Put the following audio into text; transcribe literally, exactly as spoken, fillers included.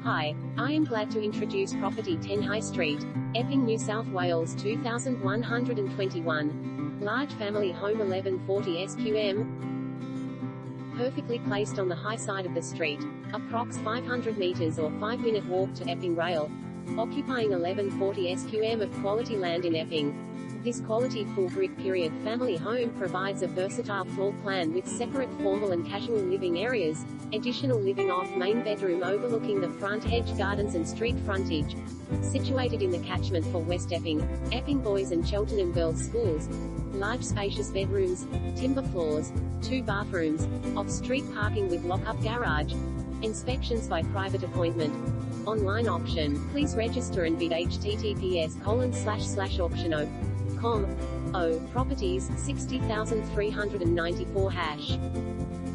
Hi, I am glad to introduce property ten High Street, Epping, New South Wales two thousand one hundred twenty-one. Large family home eleven forty S Q M. Perfectly placed on the high side of the street, approx five hundred meters or five minute walk to Epping Rail. Occupying eleven forty S Q M of quality land in Epping. This quality full brick period family home provides a versatile floor plan with separate formal and casual living areas, additional living off main bedroom overlooking the front edge gardens and street frontage. Situated in the catchment for West Epping, Epping Boys and Cheltenham Girls Schools. Large spacious bedrooms, timber floors, two bathrooms, off-street parking with lock-up garage. Inspections by private appointment. Online auction. Please register and bid https colon slash slash auctiono dot com. O. Properties, sixty thousand three hundred ninety-four hash.